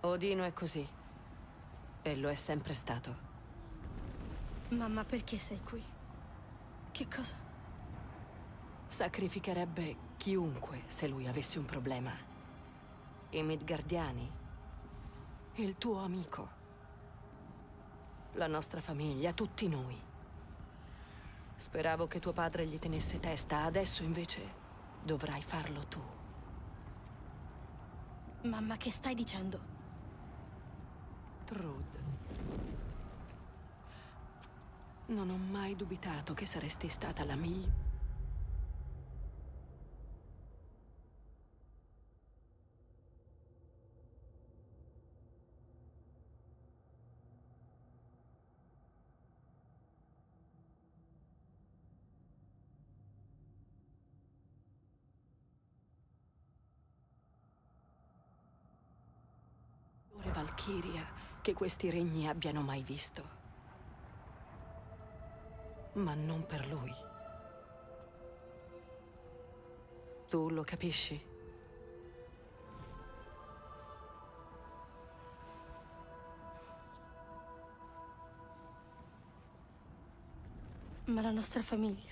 Odino è così. E lo è sempre stato. Mamma, perché sei qui? Che cosa? Sacrificherebbe chiunque se lui avesse un problema. I Midgardiani. Il tuo amico. La nostra famiglia, tutti noi. Speravo che tuo padre gli tenesse testa, adesso invece dovrai farlo tu. Mamma, che stai dicendo? Trude. Non ho mai dubitato che saresti stata la migliore. Valchiria che questi regni abbiano mai visto. Ma non per lui. Tu lo capisci? Ma la nostra famiglia?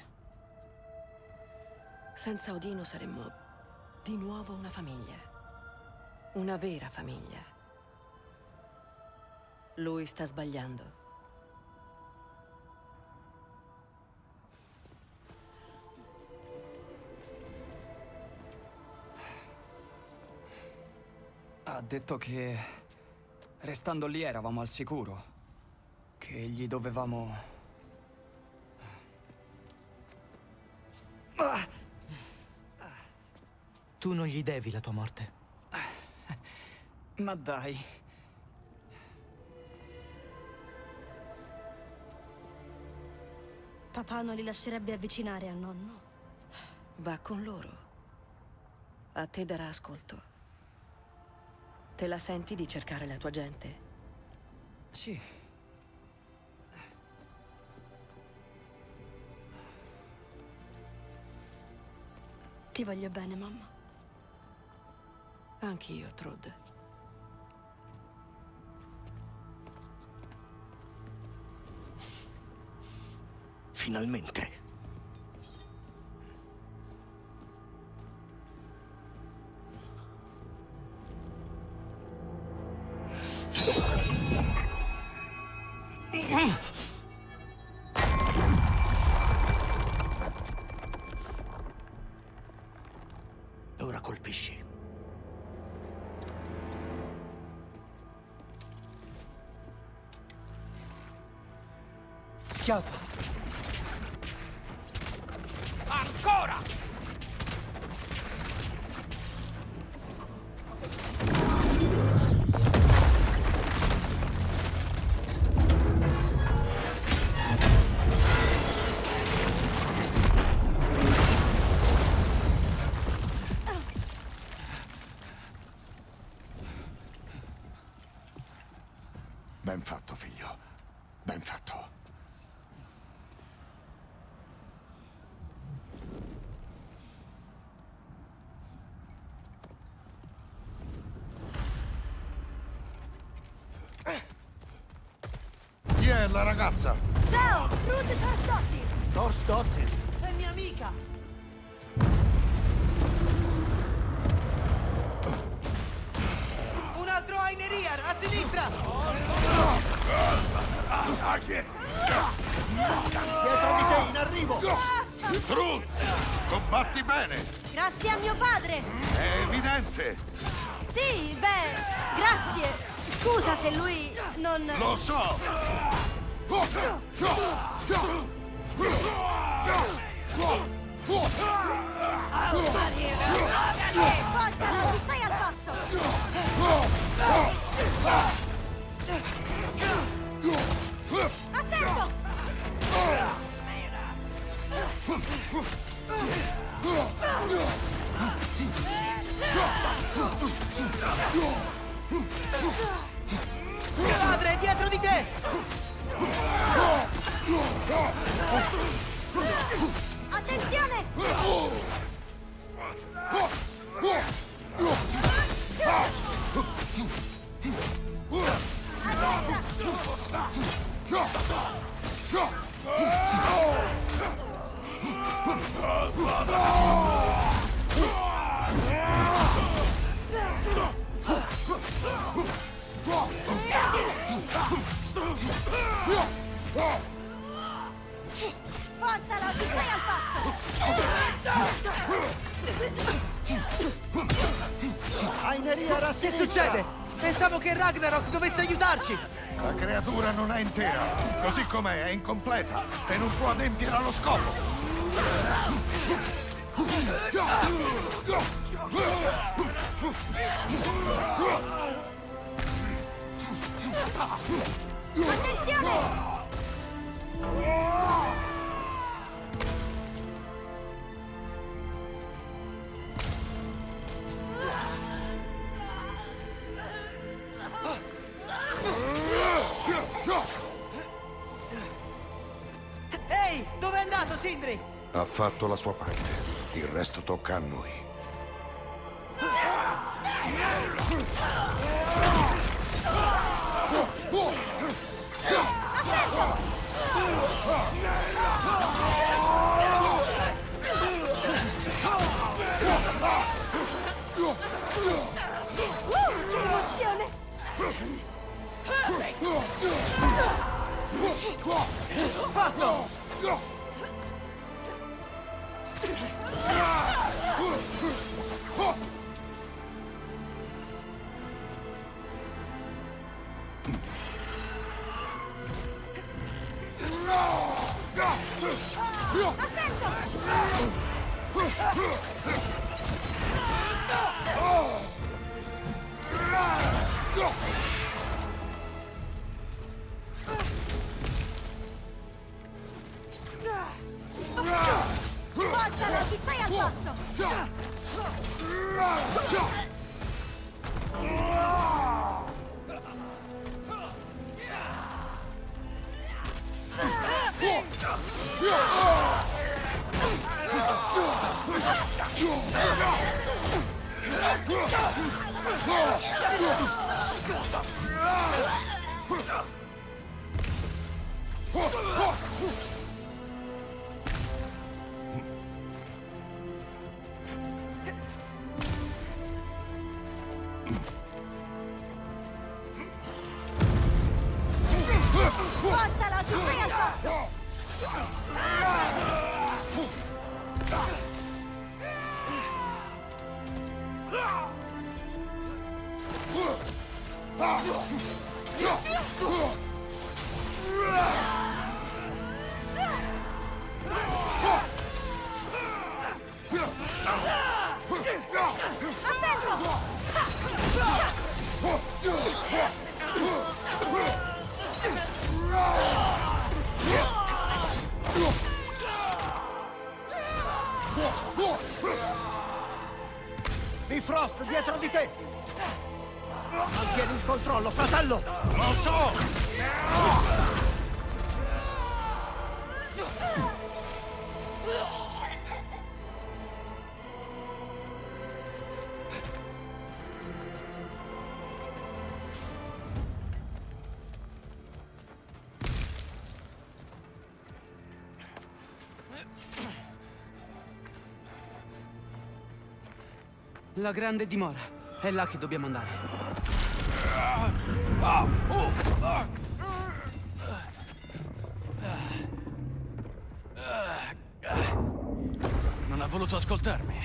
Senza Odino saremmo di nuovo una famiglia. Una vera famiglia. Lui sta sbagliando. Ha detto che restando lì eravamo al sicuro. Che gli dovevamo... Tu non gli devi la tua morte. Ma dai... Papà non li lascerebbe avvicinare a nonno. Va con loro. A te darà ascolto. Te la senti di cercare la tua gente? Sì. Ti voglio bene, mamma. Anch'io, Trude. Finalmente. Ora colpisci. Schiaffa. Ancora! Ben fatto, figlio. Ben fatto. Chi è la ragazza? Ciao, Ruth Thorstottir! Thorstottir. È mia amica! Un altro Einherjar, a sinistra! Dietro di te, in arrivo. Trude! Combatti bene! Grazie a mio padre! È evidente! Sì, beh, grazie! Scusa se lui non... Lo so! Forza, non stai al passo! Attento! Padre, dietro di te! Attenzione! Forza, Loki, stai al passo! Aineria a Che sinistra! succede? Pensavo che Ragnarok dovesse aiutarci! La creatura non è intera. Così com'è, è incompleta e non può adempiere allo scopo. Attenzione! Ehi, dove è andato, Sindri? Ha fatto la sua parte. Il resto tocca a noi. Che emozione! Fatto! Forza, Loki, stai al passo! Forza, Loki, stai al passo! Bifrost, dietro di te! Mantieni il controllo, fratello! Lo so! La grande dimora. È là che dobbiamo andare. Non ha voluto ascoltarmi.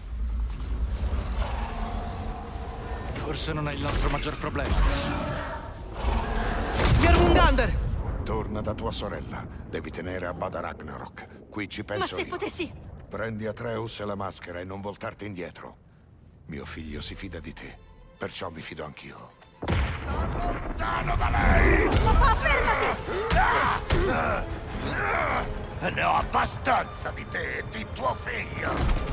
Forse non è il nostro maggior problema adesso. Jormungandr! Torna da tua sorella. Devi tenere a bada Ragnarok. Qui ci Ma penso se io. potessi... Prendi Atreus e la maschera e non voltarti indietro. Mio figlio si fida di te, perciò mi fido anch'io. Sta lontano da lei! Papà, fermati! Ne ho abbastanza di te e di tuo figlio!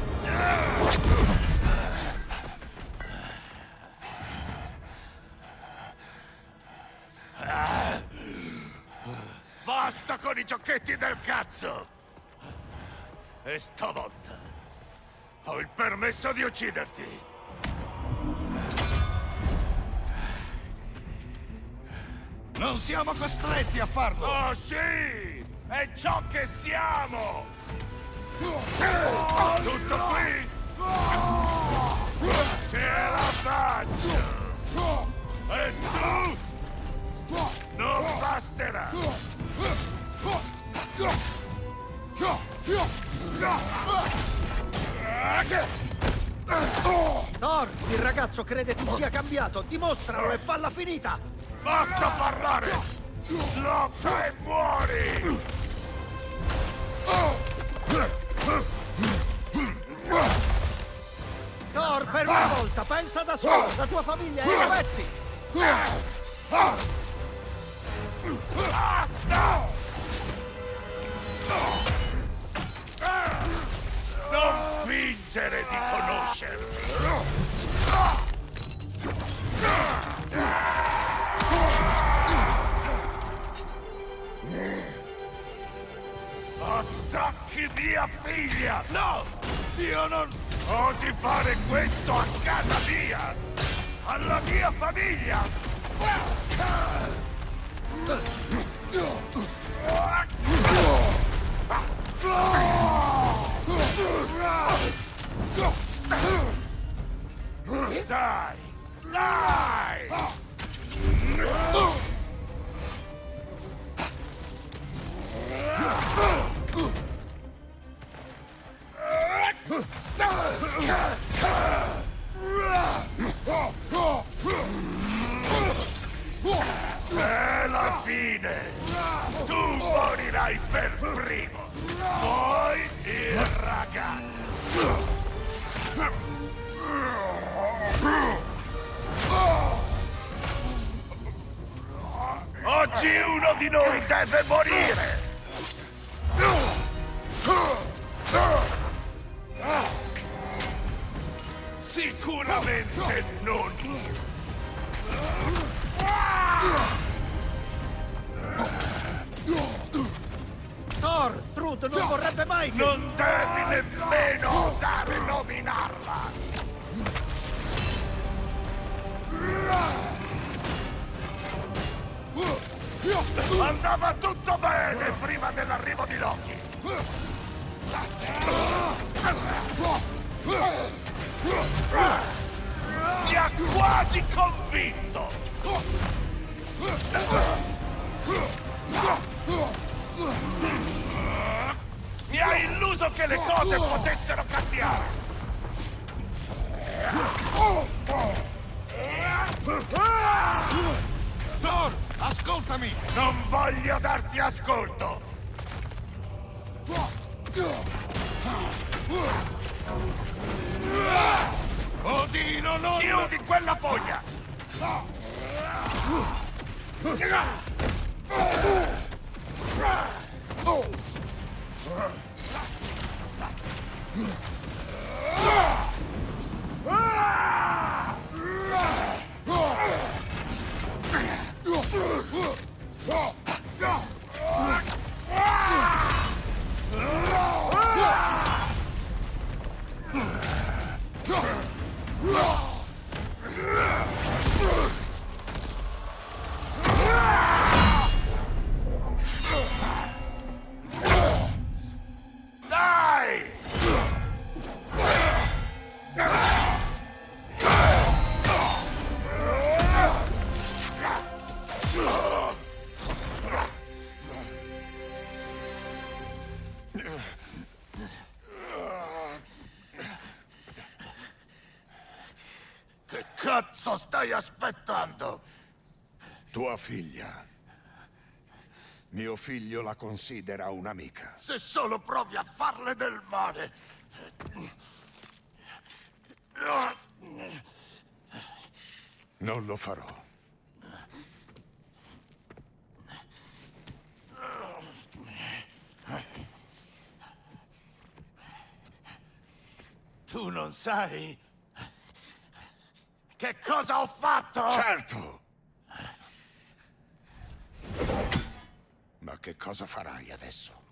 Basta con i giochetti del cazzo! E stavolta ho il permesso di ucciderti! Non siamo costretti a farlo! Oh sì! È ciò che siamo! Tutto qui? Ce la faccio! E tu? Non basterà! Thor, il ragazzo crede tu sia cambiato. Dimostralo e falla finita! Basta parlare! Lotta e muori! Thor, per una volta, pensa da solo! La tua famiglia è a pezzi! Basta! Non fingere di conoscermi! Attacchi mia figlia! No! Io non osi fare questo a casa mia! Alla mia famiglia! Dai! Dai! È la fine! Tu morirai per primo! Poi il ragazzo! Oggi uno di noi deve morire! Sicuramente non io! Thor, Trud non vorrebbe mai che... Non devi nemmeno osare nominarla! Andava tutto bene prima dell'arrivo di Loki! Mi ha quasi convinto! Mi ha illuso che le cose potessero cambiare! Thor, ascoltami! Non voglio darti ascolto! Odino, non... Chiudi quella fogna! Dai! Che cazzo stai aspettando? Tua figlia. Mio figlio la considera un'amica. Se solo provi a farle del male. Non lo farò. Tu non sai che cosa ho fatto? Certo! Ma che cosa farai adesso?